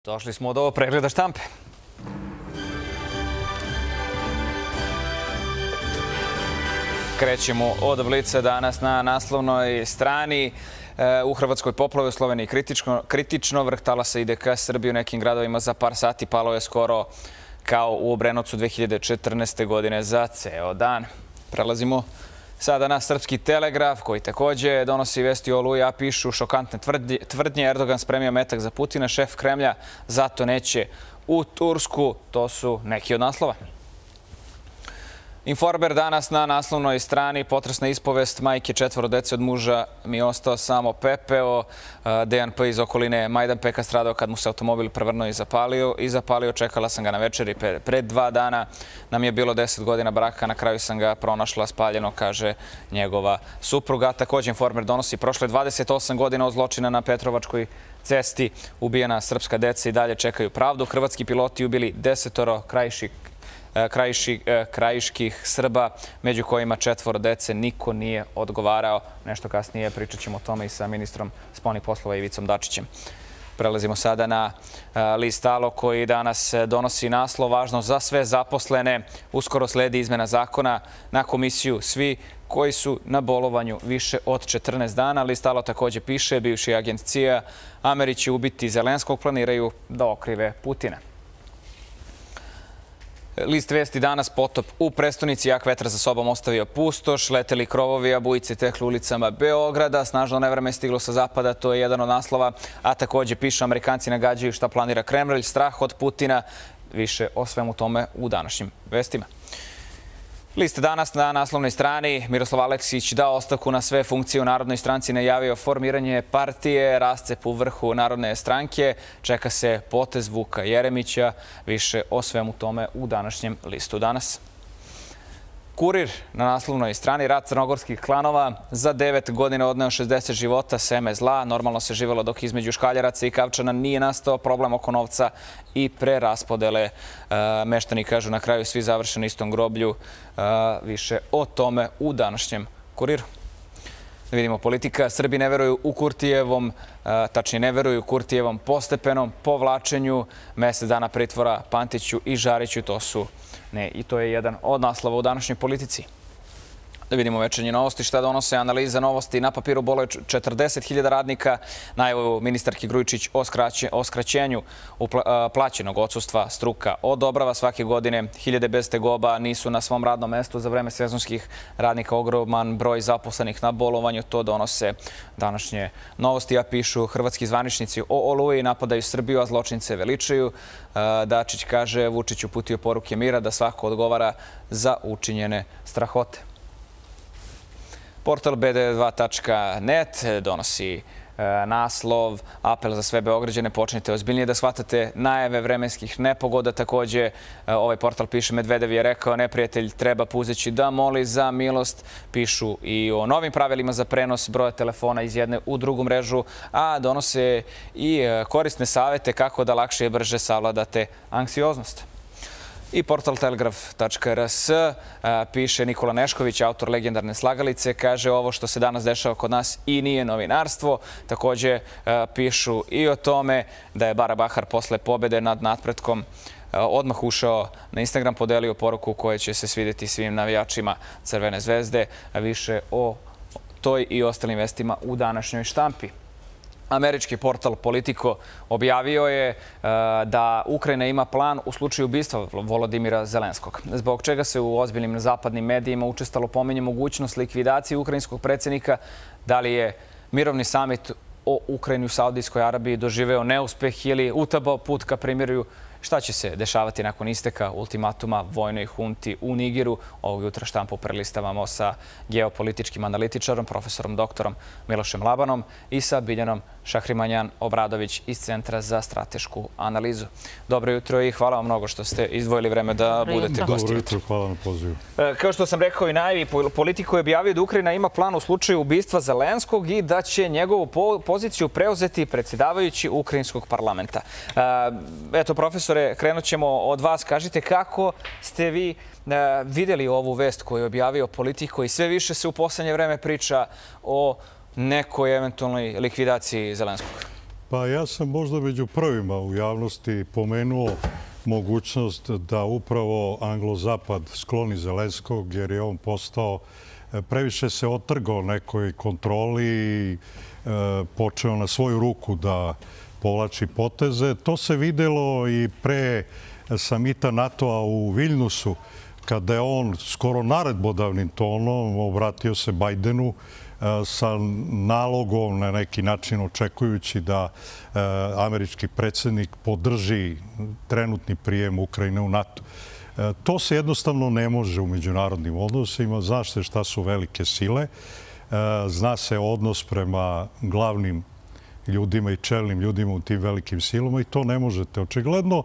Došli smo do pregleda štampe. Krećemo od Blica danas na naslovnoj strani. U Hrvatskoj poplave, u Sloveniji kritično, vrh talasa ide ka Srbiji u nekim gradovima za par sati. Palo je skoro kao u Obrenovcu 2014. godine za ceo dan. Prelazimo sada na Srpski telegraf, koji također donosi vesti o Oluji, a pišu šokantne tvrdnje. Erdogan spremio metak za Putina, šef Kremlja zato neće u Tursku. To su neki od naslova. Informer danas na naslovnoj strani, potresna ispovest majke 4 dece od muža mi je ostao samo pepeo. Dejan P. iz okoline Majdanpeka stradao kad mu se automobil prevrnuo i zapalio. Čekala sam ga na večeri pred 2 dana. Nam je bilo 10 godina braka, na kraju sam ga pronašla spaljeno, kaže njegova supruga. Također Informer donosi prošle 28 godina od zločina na Petrovačkoj cesti. Ubijena srpska deca i dalje čekaju pravdu. Hrvatski piloti ubili 10 krajiških Srba, među kojima 4 dece. Niko nije odgovarao. Nešto kasnije pričat ćemo o tome i sa ministrom spoljnih poslova Ivicom Dačićem. Prelazimo sada na list Alo, koji danas donosi naslov važno za sve zaposlene. Uskoro sledi izmena zakona na komisiju svi koji su na bolovanju više od 14 dana. List Alo također piše, bivši agent CIA, Ameri će ubiti Zelenskog, planiraju da okrive Putina. List vesti danas, potop u prestonici, jak vetar za sobom ostavio pustoš, leteli krovovi, a bujice tekli ulicama Beograda, snažno nevreme stiglo sa zapada, to je jedan od naslova, a također piše Amerikanci nagađaju šta planira Kremlj, strah od Putina, više o svemu tome u današnjim vestima. List danas na naslovnoj strani, Miroslav Aleksić dao ostavku na sve funkcije u Narodnoj stranci, najavio formiranje partije, rascep u vrhu Narodne stranke, čeka se potez Vuka Jeremića, više o svemu tome u današnjem listu danas. Kurir na naslovnoj strani, rat crnogorskih klanova za 9 godina odneo 60 života, seme zla, normalno se živjelo dok između Škaljaraca i Kavčana nije nastao problem oko novca i preraspodele. Meštani kažu na kraju svi završeni istom groblju, više o tome u današnjem Kuriru. Da vidimo politika. Srbi ne veruju u Kurtijevom, tačnije ne veruju Kurtijevom postepenom povlačenju. Mesec dana pritvora Pantiću i Žariću, to je jedan od naslova u današnjoj politici. Da vidimo večernje novosti, šta donose analiza novosti. Na papiru boluje 40.000 radnika. Najavu ministarki Grujičić o skraćenju plaćenog odsustva struka odobrava svake godine. Hiljade bez tegoba nisu na svom radnom mestu za vreme sezonskih radnika. Ogroman broj zaposlenih na bolovanju. To donose današnje novosti. A pišu hrvatski zvaničnici o Oluji, napadaju Srbiju, a zločince veličaju. Dačić kaže, Vučić uputio poruke mira da svako odgovara za učinjene strahote. Portal bd2.net donosi naslov, apel za sve Beograđane, počnite ozbiljnije da shvatate najave vremenskih nepogoda. Također ovaj portal piše, Medvedev je rekao, neprijatelj treba puzeći da moli za milost. Pišu i o novim pravilima za prenos broja telefona iz jedne u drugu mrežu, a donose i korisne savjete kako da lakše i brže savladate anksioznost. I portal telegraf.rs piše Nikola Nešković, autor legendarne slagalice, kaže ovo što se danas dešava kod nas i nije novinarstvo. Također pišu i o tome da je Bara Bahar posle pobjede nad Natpretkom odmah ušao na Instagram, podelio poruku koja će se svidjeti svim navijačima Crvene zvezde. Više o toj i ostalim vestima u današnjoj štampi. Američki portal Politico objavio je da Ukrajina ima plan u slučaju ubistva Volodimira Zelenskog, zbog čega se u ozbiljnim zapadnim medijima učestalo pominje mogućnost likvidacije ukrajinskog predsjednika. Da li je mirovni samit o Ukrajini u Saudijskoj Arabiji doživeo neuspeh ili utabao put ka primirju? Šta će se dešavati nakon isteka ultimatuma vojnoj hunti u Nigeru? Ovog jutra štampu prelistavamo sa geopolitičkim analitičarom, profesorom doktorom Milošem Labanom i sa Biljanom Šahrimanjan-Obradović iz Centra za stratešku analizu. Dobro jutro i hvala vam mnogo što ste izdvojili vreme da budete gosti. Dobro jutro, hvala na pozivu. Kao što sam rekao i najavi, Politico je objavio da Ukrajina ima plan u slučaju ubistva Zelenskog i da će njegovu poziciju preuzeti predsjedavajući Ukrajinskog parlamenta. Eto, profesore, krenut ćemo od vas. Kažite kako ste vi vidjeli ovu vest koju je objavio Politico i sve više se u posljednje vreme priča o nekoj eventualnoj likvidaciji Zelenskog? Pa ja sam možda među prvima u javnosti pomenuo mogućnost da upravo Anglo-Zapad skloni Zelenskog, jer je on postao, previše se otrgao nekoj kontroli i počeo na svoju ruku da povlači poteze. To se videlo i pre samita NATO-a u Viljnusu, kada je on skoro naredbodavnim tonom obratio se Bajdenu sa nalogom na neki način očekujući da američki predsjednik podrži trenutni prijem Ukrajine u NATO. To se jednostavno ne može u međunarodnim odnosima. Zna se šta su velike sile, zna se odnos prema glavnim ljudima i čelnim ljudima u tim velikim silama i to ne možete. Očigledno,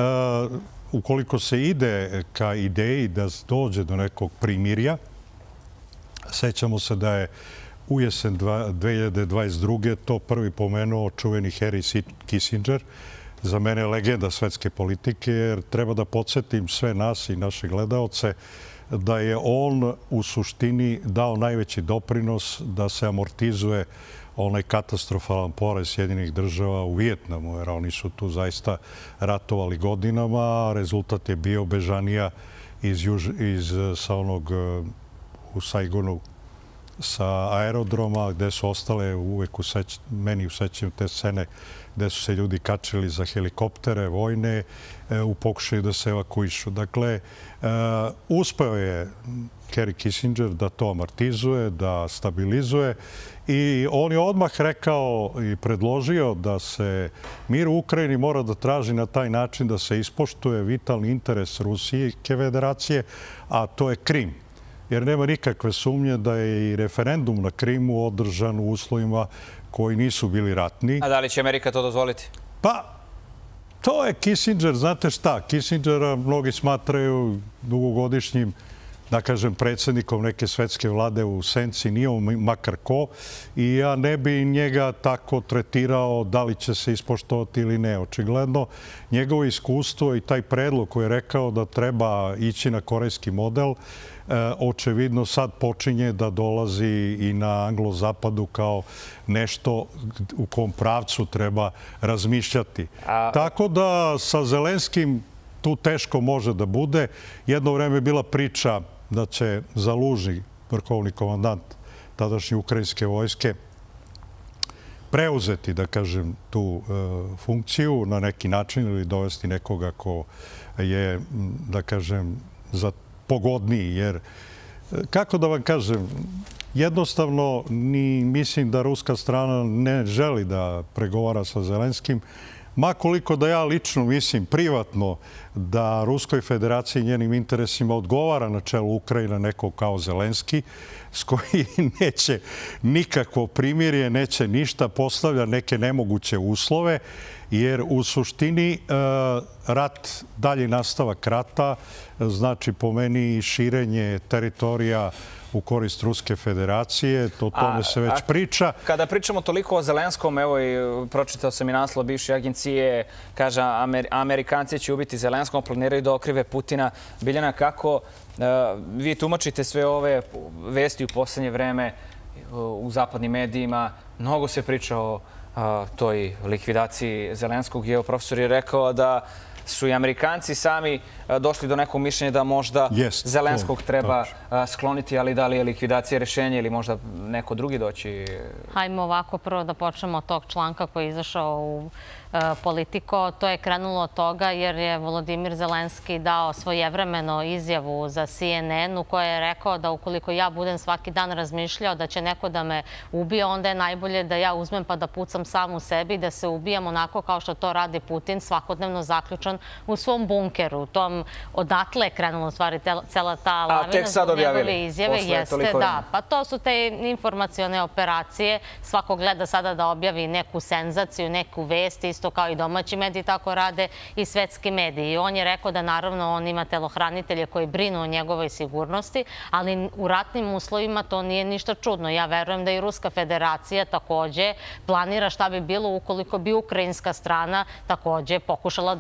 ukoliko se ide ka ideji da dođe do nekog primirja, sećamo se da je u jesen 2022. to prvi pomenuo čuveni Henry Kissinger, za mene legenda svetske politike, jer treba da podsjetim sve nas i naše gledaoce da je on u suštini dao najveći doprinos da se amortizuje onaj katastrofalan poraz Sjedinjenih država u Vijetnamu, jer oni su tu zaista ratovali godinama, a rezultat je bio bežanija sa onog u Saigonu sa aerodroma, gde su ostale uvek meni u sećanju te scene gde su se ljudi kačili za helikoptere vojne u pokušaju da se evakuišu. Dakle, uspeo je Henry Kissinger da to amortizuje, da stabilizuje i on je odmah rekao i predložio da se mir u Ukrajini mora da traži na taj način da se ispoštuje vitalni interes Rusijske federacije, a to je Krim. Jer nema nikakve sumnje da je i referendum na Krimu održan u uslovima koji nisu bili ratni. A da li će Amerika to dozvoliti? Pa, to je Kissinger, znate šta, Kissingera mnogi smatraju dugogodišnjim, da kažem, predsjednikom neke svetske vlade u senci, nije on makar ko, i ja ne bi njega tako tretirao da li će se ispoštovati ili ne. Očigledno, njegovo iskustvo i taj predlog koji je rekao da treba ići na korejski model, očevidno sad počinje da dolazi i na Anglo-Zapadu kao nešto u kom pravcu treba razmišljati. Tako da sa Zelenskim tu teško može da bude. Jedno vreme je bila priča da će Zalužni, vrhovni komandant tadašnje ukrajinske vojske, preuzeti, da kažem, tu funkciju na neki način ili dovesti nekoga ko je, da kažem, za pogodniji, jer, kako da vam kažem, jednostavno mislim da ruska strana ne želi da pregovara sa Zelenskim, ma koliko da ja lično mislim, privatno, da Ruskoj federaciji i njenim interesima odgovara na čelu Ukrajina neko kao Zelenski, s koji neće nikakvo primirje, neće ništa, postavlja neke nemoguće uslove, jer u suštini rat, dalji nastavak rata, znači po meni širenje teritorija u korist Ruske federacije, o tome se već priča. Kada pričamo toliko o Zelenskom, evo i pročitao sam i naslov bivše agencije, kaže Amerikanci će ubiti Zelenskog, planiraju da okrive Putina. Biljana, kako vi tumačite sve ove vesti u poslednje vreme u zapadnim medijima? Mnogo se priča o toj likvidaciji Zelenskog i evo profesor je rekao da su i Amerikanci sami došli do nekog mišljenja da možda Zelenskog treba skloniti, ali da li je likvidacija rešenje ili možda neko drugi doći? Hajmo ovako prvo da počnemo od tog članka koji je izašao u Politico. To je krenulo od toga jer je Volodimir Zelenski dao svojevremeno izjavu za CNN u kojoj je rekao da ukoliko ja budem svaki dan razmišljao da će neko da me ubije, onda je najbolje da ja uzmem pa da pucam sam u sebi, da se ubijam onako kao što to radi Putin, svakodnevno zaključan u svom bunkeru. Odatle je krenula u stvari cela ta lavina zbog njegove izjave. Jeste, da. Pa to su te informacione operacije. Svako gleda sada da objavi neku senzaciju, neku vest, isto kao i domaći mediji tako rade i svetski mediji. On je rekao da naravno on ima telohranitelje koji brinu o njegovoj sigurnosti, ali u ratnim uslovima to nije ništa čudno. Ja verujem da i Ruska federacija takođe planira šta bi bilo ukoliko bi ukrajinska strana takođe pokušala da ubije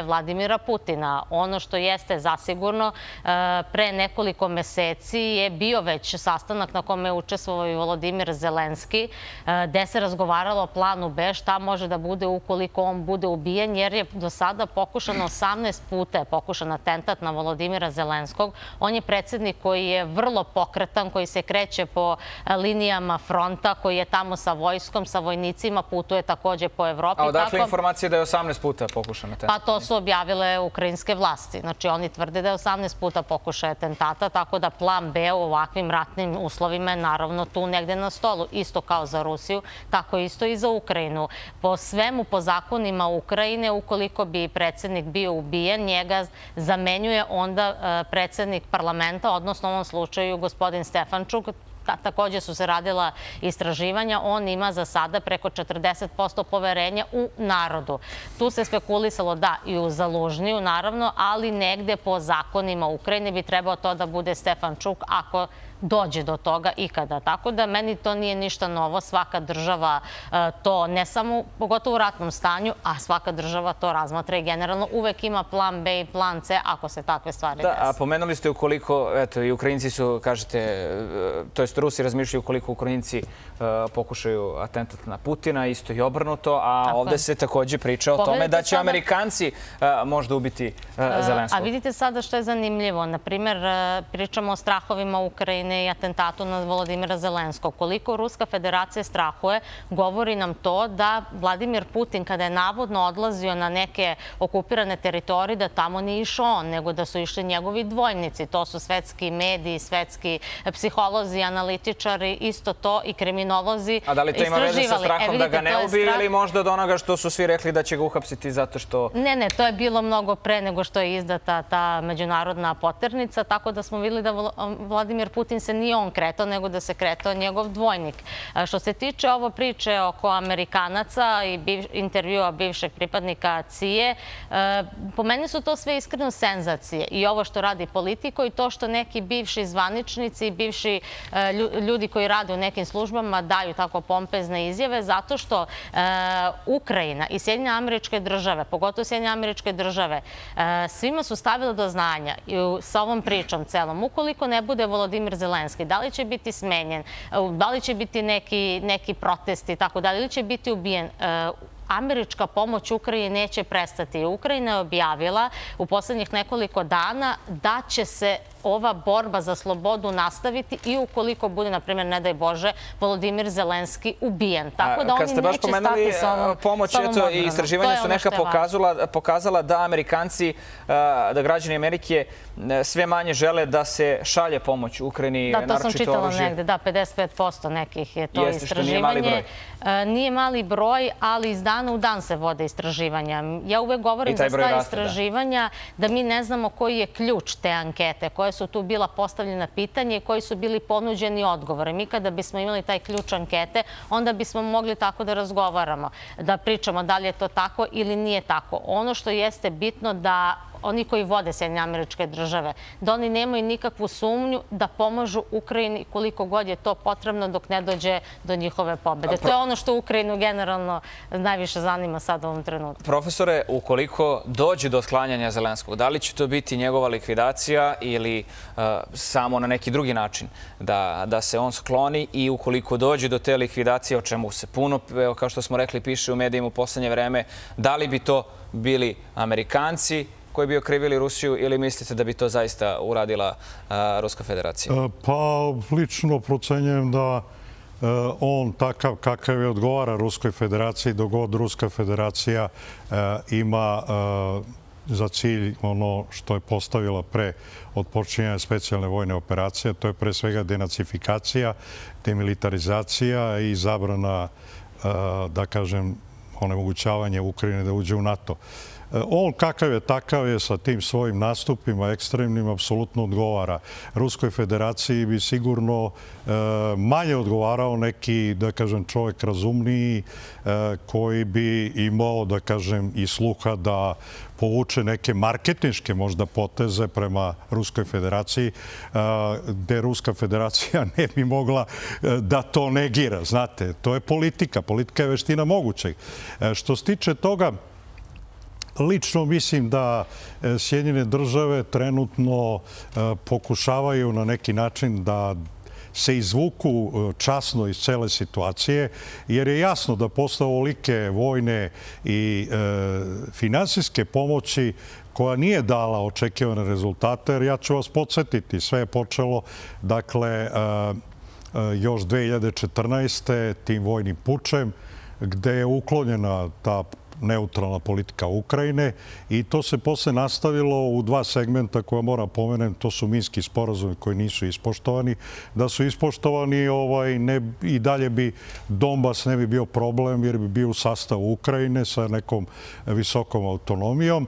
Vladimira Putina. Ono što jeste zasigurno, pre nekoliko meseci je bio već sastanak na kome je učestvovao i Volodimir Zelenski, gde se razgovaralo o planu B, šta može da bude ukoliko on bude ubijen, jer je do sada pokušano 18 puta je pokušan atentat na Volodimira Zelenskog. On je predsjednik koji je vrlo pokretan, koji se kreće po linijama fronta, koji je tamo sa vojskom, sa vojnicima, putuje takođe po Evropi. A odakle informacije da je 18 puta pokušan atentat? Pa to su objavile ukrajinske vlasti. Znači, oni tvrde da je 18 puta pokušaj atentata, tako da plan B u ovakvim ratnim uslovima je naravno tu negde na stolu. Isto kao za Rusiju, tako isto i za Ukrajinu. Po svemu, po zakonima Ukrajine, ukoliko bi predsjednik bio ubijen, njega zamenjuje onda predsjednik parlamenta, odnosno u ovom slučaju gospodin Stefančuk. Takođe su se radila istraživanja. On ima za sada preko 40% poverenja u narodu. Tu se spekulisalo da i u Zalužniju, naravno, ali negde po zakonima Ukrajine bi trebao to da bude Stefančuk ako dođe do toga ikada. Tako da meni to nije ništa novo. Svaka država to, ne samo, pogotovo u ratnom stanju, a svaka država to razmatra i generalno uvek ima plan B i plan C ako se takve stvari desi. Da, a pomenuli ste ukoliko, eto, i Ukrajinci su, kažete, to jest Rusi razmišljaju ukoliko Ukrajinci pokušaju atentat na Putina, isto i obrnuto, a ovde se takođe priča o tome da će Amerikanci možda ubiti Zelenskog. A vidite sada što je zanimljivo. Naprimer, pričamo o strahovima Ukrajine i atentatu na Volodimira Zelenskog. Koliko Ruska federacija strahuje, govori nam to da Vladimir Putin, kada je navodno odlazio na neke okupirane teritorije, da tamo nije išao on, nego da su išli njegovi dvojnici. To su svetski mediji, svetski psiholozi, analitičari, isto to i kriminolozi. A da li to ima veze sa strahom da ga ne ubije ili možda od onoga što su svi rekli da će ga uhapsiti zato što... Ne, to je bilo mnogo pre nego što je izdata ta međunarodna poternica, tako da smo videli da Vladimir Putin se nije on kretao, nego da se kretao njegov dvojnik. Što se tiče ovo priče oko Amerikanaca i intervjua bivšeg pripadnika CIA, po meni su to sve iskreno senzacije. I ovo što radi Politico i to što neki bivši zvaničnici, bivši ljudi koji rade u nekim službama daju tako pompezne izjave, zato što Ukrajina i Sjedinjene Američke Države, pogotovo Sjedinjene Američke Države, svima su stavile do znanja sa ovom pričom celom. Ukoliko ne bude Volodimir Zelenski, da li će biti smenjen, da li će biti neki protesti i tako dalje, ili će biti ubijen, američka pomoć Ukrajini neće prestati. Ukrajina je objavila u poslednjih nekoliko dana da će se ova borba za slobodu nastaviti i ukoliko bude, na primjer, ne daj Bože, Volodimir Zelenski ubijen. Tako da oni neće stati sa ovom pomoć, eto, i istraživanja su neka pokazala da Amerikanci, da građani Amerike sve manje žele da se šalje pomoć Ukrajini, naročito oružje. Da, to sam čitala negde, da, 55% nekih je to istraživanje. Nije mali broj, ali iz dana u dan se vode istraživanja. Ja uvek govorim za ta istraživanja da mi ne znamo koji je ključ te ankete, koje su tu bila postavljena pitanja i koji su bili ponuđeni odgovore. Mi kada bismo imali taj ključ ankete, onda bismo mogli tako da razgovaramo, da pričamo da li je to tako ili nije tako. Ono što jeste bitno da oni koji vode Sjedinjene Američke Države, da oni nemaju nikakvu sumnju da pomažu Ukrajini koliko god je to potrebno dok ne dođe do njihove pobede. To je ono što Ukrajinu generalno najviše zanima sad u ovom trenutku. Profesore, ukoliko dođe do sklanjanja Zelenskog, da li će to biti njegova likvidacija ili samo na neki drugi način da se on skloni i ukoliko dođe do te likvidacije, o čemu se puno, kao što smo rekli, piše u medijima u poslednje vreme, da li bi to bili Amerikanci koji bi okrivili Rusiju ili mislite da bi to zaista uradila Ruska federacija? Pa, lično procenjujem da on takav kakav je odgovara Ruskoj federaciji, dok god Ruska federacija ima za cilj ono što je postavila pre otpočinjanja specijalne vojne operacije, to je pre svega denacifikacija, demilitarizacija i zabrana, da kažem, onemogućavanje Ukrajine da uđe u NATO. On kakav je, takav je sa tim svojim nastupima ekstremnim, apsolutno odgovara. Ruskoj federaciji bi sigurno manje odgovarao neki, da kažem, čovjek razumniji koji bi imao, da kažem, i sluha da povuče neke marketinške možda poteze prema Ruskoj federaciji, gde Ruska federacija ne bi mogla da to negira. Znate, to je politika. Politika je veština mogućeg. Što se tiče toga, Lično mislim da Sjedinjene države trenutno pokušavaju na neki način da se izvuku časno iz cele situacije, jer je jasno da posle ovolike vojne i finansijske pomoći koja nije dala očekivane rezultate, jer ja ću vas podsjetiti, sve je počelo, dakle, još 2014. tim vojnim pučem, gde je uklonjena ta neutralna politika Ukrajine i to se posle nastavilo u dva segmenta koja moram pomenem, to su minski sporazumi koji nisu ispoštovani. Da su ispoštovani i dalje bi Donbas ne bi bio problem jer bi bio u sastavu Ukrajine sa nekom visokom autonomijom.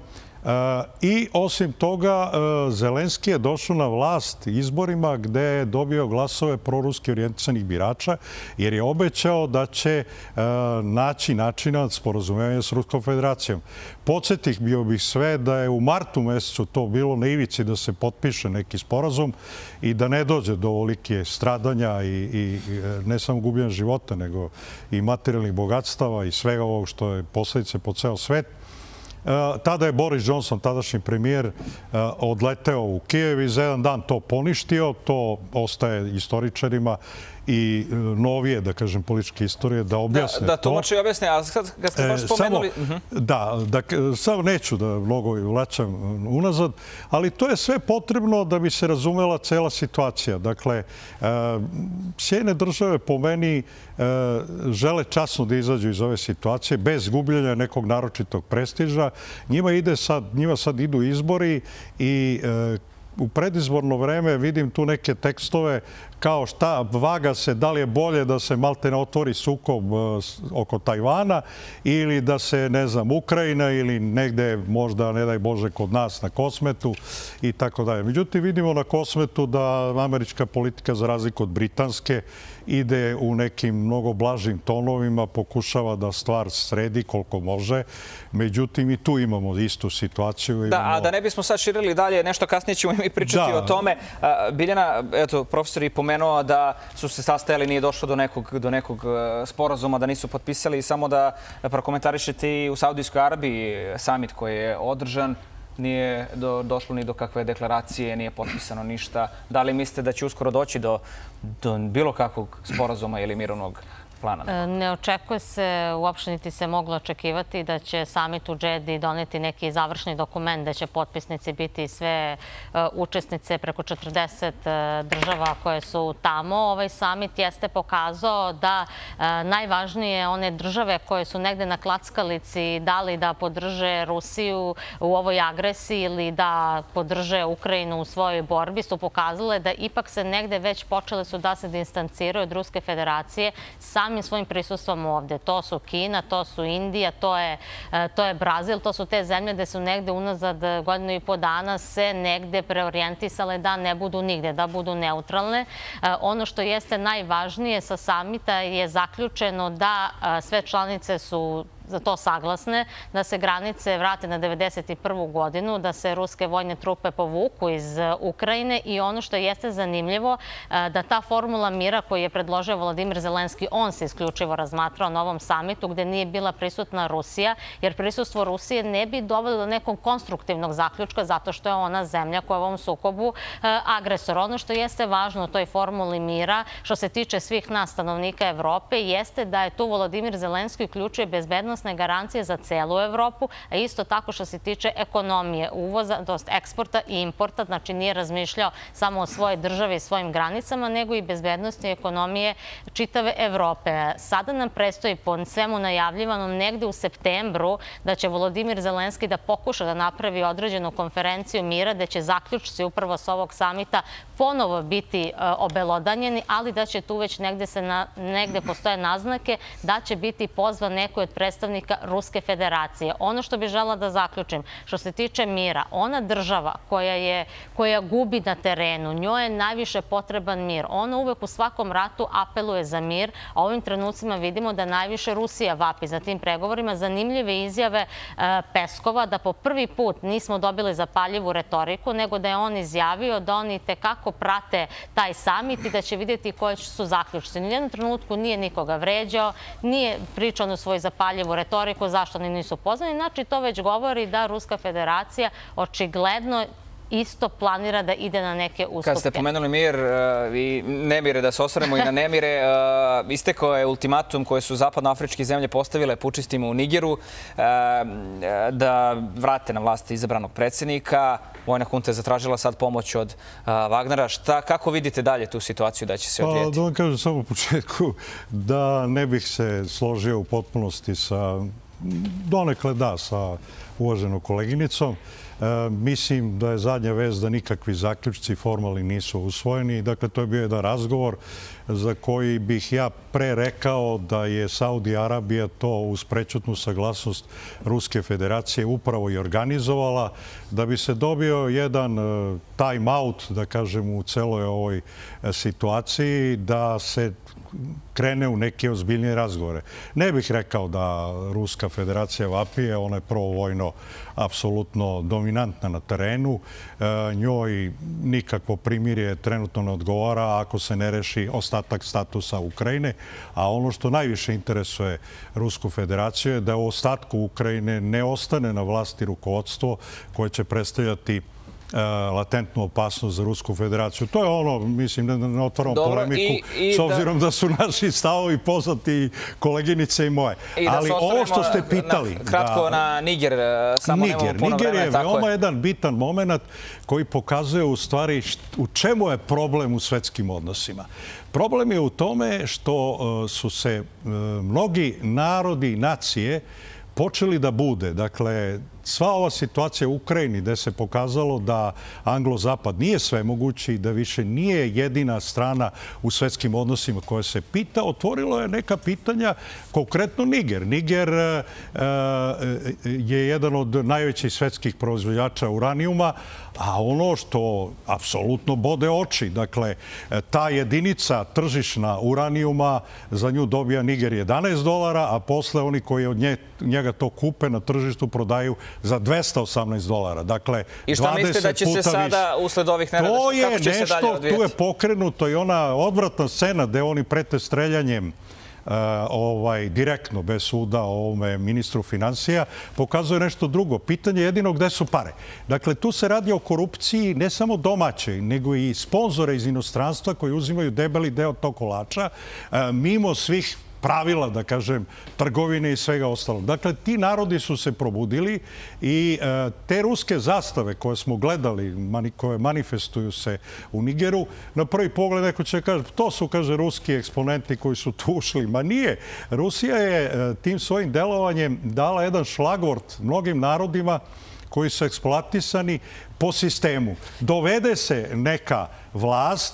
I osim toga, Zelenski je došao na vlast izborima gde je dobio glasove proruski orijentisanih birača jer je obećao da će naći načina sporazumevanja s Ruskom federacijom. Podsjetih bio bih sve da je u martu mesecu to bilo na ivici da se potpiše neki sporazum i da ne dođe do ovolike stradanja i ne samo gubljenja života, nego i materijalnih bogatstava i svega ovog što je posledice po ceo svet. Tada je Boris Johnson, tadašnji premijer, odleteo u Kijev i za jedan dan to poništio. To ostaje istoričarima i novije, da kažem, političke istorije da objasne to. Da tumače i objasne, a kad ste baš spomenuli... Da, samo neću da mnogo vraćam unazad, ali to je sve potrebno da bi se razumela cela situacija. Dakle, Sjedinjene države po meni žele časno da izađu iz ove situacije bez gubljenja nekog naročitog prestiža. Njima sad idu izbori i u predizborno vreme vidim tu neke tekstove kao šta vaga se, da li je bolje da se malte ne otvori sukob oko Tajvana ili da se, ne znam, Ukrajina ili negde možda, ne daj Bože, kod nas na Kosmetu i tako dalje. Međutim, vidimo na Kosmetu da američka politika, za razliku od britanske, ide u nekim mnogo blažim tonovima, pokušava da stvar sredi koliko može. Međutim, i tu imamo istu situaciju. Da, a da ne bismo sad širili dalje, nešto kasnije ćemo i pričati o tome. Biljana, eto, profesor je pomenuo da su se sastajali, nije došlo do nekog sporazuma, da nisu potpisali. Samo da prokomentarišete i u Saudijskoj Arabiji samit koji je održan. Nije došlo ni do kakve deklaracije, nije potpisano ništa. Da li mislite da će uskoro doći do bilo kakvog sporazuma ili mirovnog plana? Ne očekuje se, uopšte niti se moglo očekivati da će samit u Džedi doneti neki završni dokument, da će potpisnici biti sve učesnice, preko 40 država koje su tamo. Ovaj samit jeste pokazao da najvažnije one države koje su negde na klackalici dali da podrže Rusiju u ovoj agresiji ili da podrže Ukrajinu u svojoj borbi su pokazale da ipak se negde već počele su da se distanciraju od Ruske federacije samim svojim prisustvom ovde. To su Kina, to su Indija, to je Brazil, to su te zemlje gde su negde unazad godinu i po dana se negde preorijentisale da ne budu nigde, da budu neutralne. Ono što jeste najvažnije sa samita je zaključeno da sve članice su za to saglasne, da se granice vrate na 1991. godinu, da se ruske vojne trupe povuku iz Ukrajine i ono što jeste zanimljivo, da ta formula mira koju je predložio Volodimir Zelenski, on se isključivo razmatrao na ovom samitu gde nije bila prisutna Rusija, jer prisustvo Rusije ne bi dovelo do nekog konstruktivnog zaključka zato što je ona zemlja koja je u ovom sukobu agresor. Ono što jeste važno u toj formuli mira, što se tiče svih nas stanovnika Evrope, jeste da je tu Volodimir Zelenski uključuje bezbednost garancije za celu Evropu, a isto tako što se tiče ekonomije, uvoza, to jest eksporta i importa, znači nije razmišljao samo o svojoj državi i svojim granicama, nego i bezbednosti ekonomije čitave Evrope. Sada nam prestoji po svemu najavljivanom negde u septembru da će Volodimir Zelenski da pokuša da napravi određenu konferenciju mira, da će zaključci upravo s ovog samita ponovo biti obelodanjeni, ali da će tu već negde postoje naznake da će biti pozvan neko od predstavnika Ruske federacije. Ono što bih žela da zaključim, što se tiče mira, ona država koja gubi na terenu, njoj je najviše potreban mir. Ona uvek u svakom ratu apeluje za mir, a ovim trenucima vidimo da najviše Rusija vapi za tim pregovorima. Zanimljive izjave Peskova da po prvi put nismo dobili zapaljivu retoriku, nego da je on izjavio da oni tekako prate taj samit i da će vidjeti koji su zaključci. U jednom trenutku nije nikoga vređao, nije pričao na svoju zapaljivu retoriku zašto oni nisu pozvani. Znači, to već govori da Ruska federacija očigledno isto planira da ide na neke ustupke. Kad ste pomenuli mir i nemire, da se osvrnemo i na nemire, istekao je ultimatum koje su zapadnoafričke zemlje postavile pučistima u Nigeru da vrate na vlast izabranog predsjednika. Vojna hunta je zatražila sad pomoć od Wagnera. Kako vidite dalje tu situaciju da će se odvijeti? Da vam kažem samo u početku da ne bih se složio u potpunosti sa, donekle da, sa uvaženom koleginicom. Mislim da je zadnja vest da nikakvi zaključci formalni nisu usvojeni. Dakle, to je bio jedan razgovor za koji bih ja pre rekao da je Saudi Arabija to uz prečutnu saglasnost Ruske federacije upravo i organizovala da bi se dobio jedan time out, da kažem, u celoj ovoj situaciji, da se krene u neke ozbiljnije razgovore. Ne bih rekao da Ruska federacija vapije, ona je vojno apsolutno dominantna na terenu. Njoj nikakvo primirje trenutno ne odgovara ako se ne reši ostatak statusa Ukrajine. A ono što najviše interesuje Rusku federaciju je da u ostatku Ukrajine ne ostane na vlasti rukovodstvo koje će predstavljati latentnu opasnost za Rusku federaciju. To je ono, mislim, da ne otvaram polemiku, s obzirom da su naši stavovi poznati koleginice i moje. Ali ovo što ste pitali... Kratko na Niger, samo nemamo puno vremena. Niger je veoma jedan bitan moment koji pokazuje u stvari u čemu je problem u svetskim odnosima. Problem je u tome što su se mnogi narodi i nacije počeli da bude. Dakle, sva ova situacija u Ukrajini gde se pokazalo da Anglo-Zapad nije svemogući i da više nije jedina strana u svetskim odnosima koja se pita, otvorilo je neka pitanja, konkretno Niger. Niger je jedan od najvećih svetskih proizvođača uranijuma, a ono što apsolutno bode oči, dakle, ta jedinica tržišna uranijuma, za nju dobija Niger $11, a posle oni koji od njega to kupe na tržištu prodaju za $218. Dakle, i šta mislite da će se sada usled ovih nerada, kako će se dalje odvijeti? Tu je pokrenuto i ona odvratna scena gde oni prete streljanjem direktno, bez suda, ovome ministru financija, pokazuje nešto drugo. Pitanje je jedino gde su pare. Dakle, tu se radi o korupciji ne samo domaće, nego i sponzore iz inostranstva koji uzimaju debeli deo tog kolača, mimo svih pravila, da kažem, trgovine i svega ostalog. Dakle, ti narodi su se probudili i te ruske zastave koje smo gledali, koje manifestuju se u Nigeru, na prvi pogled neko će kaže, to su, kaže, ruski eksponenti koji su tu ušli. Ma nije. Rusija je tim svojim delovanjem dala jedan šlagvort mnogim narodima koji su eksploatisani po sistemu. Dovede se neka vlast,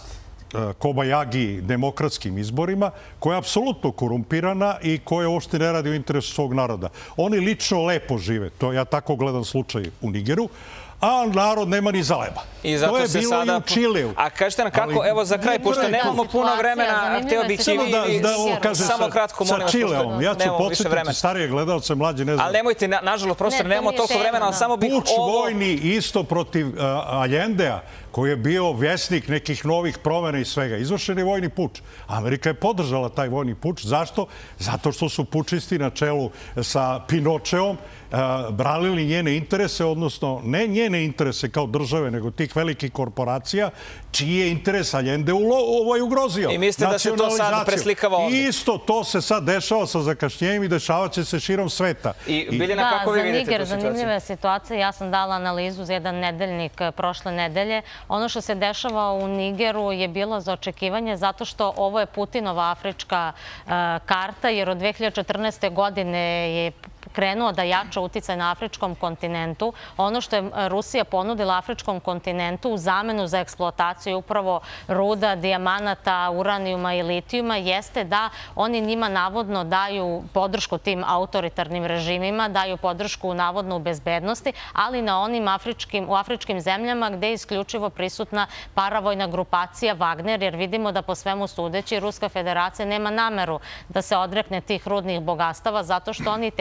kobajagi demokratskim izborima, koja je apsolutno korumpirana i koja uopšte ne radi u interesu svog naroda. Oni lično lepo žive. To ja tako gledam slučaj u Nigeru. A narod nema ni za leba. To je bilo i u Čileu. A kažete nam kako, evo za kraj, pošto nemamo puno vremena, htio bih i vi samo kratko, molim vas. Sa Čileom. Ja ću podsjetiti starije gledalce, mlađe ne znam. Ali nemojte, nažalost, profesor, nemamo toliko vremena, ali samo bih ovo... Puč vojni isto protiv Allendea, koji je bio vjesnik nekih novih promjena i svega. Izvršen je vojni puč. Amerika je podržala taj vojni puč. Zašto? Zato što su pučisti na čelu sa Pinocheom branili njene interese, odnosno ne njene interese kao države, nego tih velikih korporacija, čiji je interes Allende ugrozio. I mislite da se to sad preslikava ovdje? Isto to se sad dešava sa zakašnjenjem i dešavat će se širom sveta. I Biljana, kako vi vidite tu situaciju? Zanimljiva je situacija. Ja sam dala analizu za jedan nedeljnik prošle nedelje. Ono što se dešava u Nigeru je bilo za očekivanje zato što ovo je Putinova afrička karta, jer od 2014. godine je krenuo da jača uticaj na afričkom kontinentu. Ono što je Rusija ponudila afričkom kontinentu u zamenu za eksploataciju upravo ruda, dijamanata, uranijuma i litijuma jeste da oni njima navodno daju podršku tim autoritarnim režimima, daju podršku navodno u bezbednosti, ali na onim u afričkim zemljama gde je isključivo prisutna paravojna grupacija Wagner, jer vidimo da po svemu sudeći Ruska federacija nema nameru da se odrekne tih rudnih bogatstava zato što oni tekako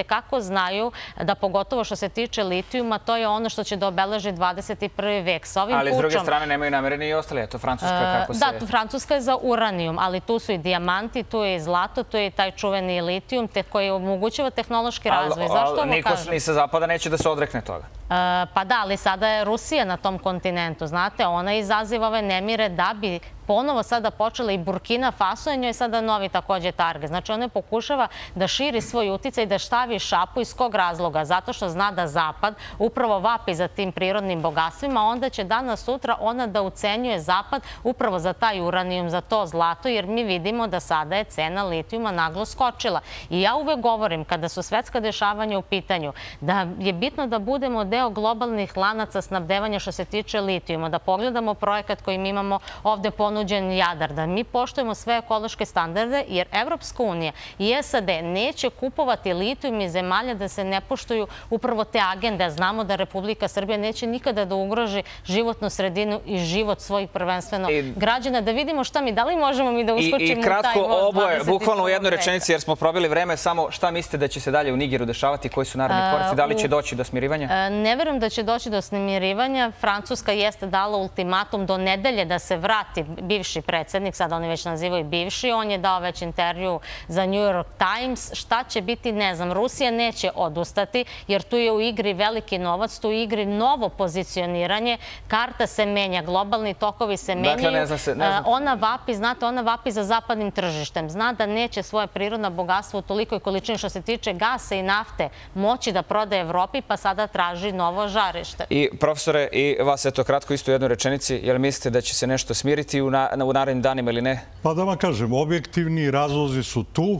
znaju da pogotovo što se tiče litijuma, to je ono što će da obeleži 21. vek. Sa ovim ali s druge strane nemaju namere ni ostali. Eto, Francuska kako se... Da, Francuska je za uranijum, ali tu su i dijamanti, tu je i zlato, tu je i taj čuveni litijum koji omogućava tehnološki razvoj. Zašto ovo niko ni sa zapada neće da se odrekne toga. Pa da, ali sada je Rusija na tom kontinentu, znate, ona izaziva ove nemire da bi ponovo sada počela i Burkina Faso, je njoj sada novi takođe target. Znači, ona pokušava da širi svoj uticaj i da stavi šapu iz kog razloga? Zato što zna da Zapad upravo vapi za tim prirodnim bogatstvima, onda će danas sutra ona da ucenjuje Zapad upravo za taj uranijum, za to zlato, jer mi vidimo da sada je cena litijuma naglo skočila. I ja uvek govorim, kada su svetska dešavanja u pitanju, da je bitno da budemo deo globalnih lanaca snabdevanja što se tiče litijuma, da pogledamo projekat koji mi imamo ovde ponuđen Jadar, da mi poštujemo sve ekološke standarde, jer Evropska unija i SAD neće kupovati litijum iz zemalja da se ne poštuju upravo te agende. Znamo da Republika Srbija neće nikada da ugroži životnu sredinu i život svojih prvenstveno građana. Da vidimo šta mi, da li možemo mi da uskočimo u taj most 21. I kratko oboje, bukvalno u jednoj rečenici, jer smo probili vreme, samo šta mislite da će se dalje u Nigeru dešavati, koji su naredni koraci, da li će doći do smirivanja? Ne verujem da će doći do smirivanja. Francuska jeste dala ultimatum do nedelje da se vrati bivši predsjednik, sada oni već nazivaju bivši, on je dao već intervju za New York Times. Šta će biti, ne znam. Rusija neće odustati, jer tu je u igri veliki novac, tu je u igri novo pozicioniranje, karta se menja, globalni tokovi se menjaju. Ona vapi, znate, ona vapi za zapadnim tržištem. Zna da neće svoje prirodno bogatstvo u tolikoj količini što se tiče gasa i nafte moći da prodaje Evropi, pa sada traži novo žarište. I profesore, i vas eto kratko isto u jednoj rečenici, jel mislite da će se nešto smiriti u narednim danima ili ne? Pa da vam kažem, objektivni razlozi su tu.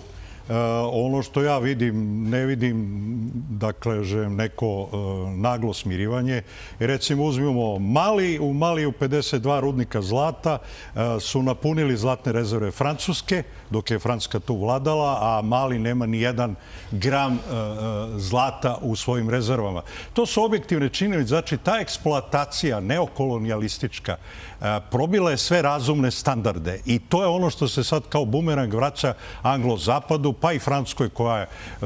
Ono što ja vidim, ne vidim, dakle, neko naglo smirivanje. Recimo, uzmimo Mali. U Maliju 52 rudnika zlata su napunili zlatne rezerve Francuske, dok je Francuska tu vladala, a Mali nema ni 1 gram zlata u svojim rezervama. To su objektivne činjenice. Znači, ta eksploatacija neokolonijalistička probila je sve razumne standarde i to je ono što se sad kao bumerang vraća Anglo-Zapadu, pa i Francuskoj koja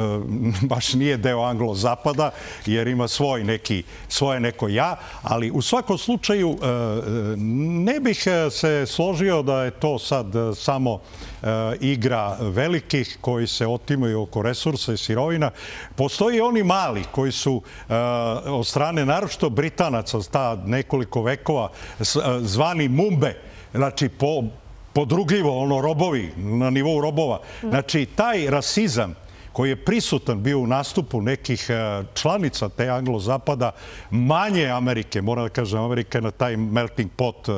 baš nije deo Anglo-Zapada jer ima svoje neko ja, ali u svakom slučaju ne bih se složio da je to sad samo igra velikih koji se otimaju oko resursa i sirovina. Postoji oni mali koji su od strane naročito Britanaca ta nekoliko vekova zvani mumbe, znači podrugljivo, robovi, na nivou robova. Znači, taj rasizam koji je prisutan bio u nastupu nekih članica te Anglo-Zapada, manje Amerike, moram da kažem, Amerika je na taj melting pot.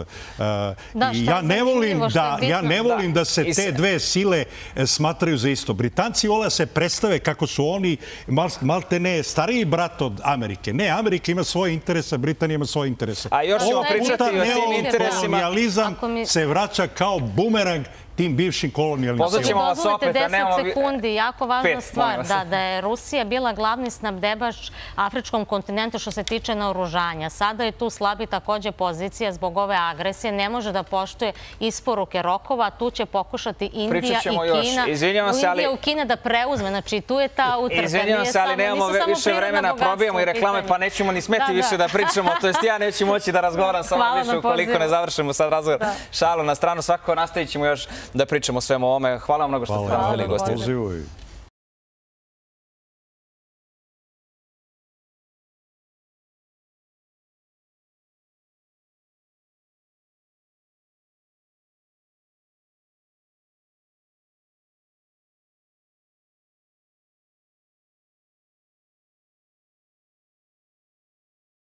Ja ne volim da se te dve sile smatraju za isto. Britanci vole da se predstave kako su oni malte ne stariji brat od Amerike. Ne, Amerika ima svoje interese, Britanija ima svoje interese. A još ćemo pričati o tim interesima. Neokolonijalizam se vraća kao bumerang tim bivšim kolonijalnim silama. Pozvaćemo vas opet, a nemamo... 10 sekundi, jako važna stvar, da je Rusija bila glavni snabdebač afričkom kontinentu što se tiče naoružanja. Sada je tu slabi takođe pozicija zbog ove agresije, ne može da poštuje isporuke rokova, tu će pokušati Indija i Kina. Indija u Kina da preuzme, znači tu je ta utrka. Izvinjavam se, ali nemamo više vremena, probijemo i reklame, pa nećemo ni smeti više da pričamo, to jest ja neću moći da razgovaram sa vama više ukoliko ne završimo sad razgovor. Šalu na stranu, svakako nastavit ćemo još da pričamo o svemu ovome. Hvala vam mnogo što ste razvili, gosti.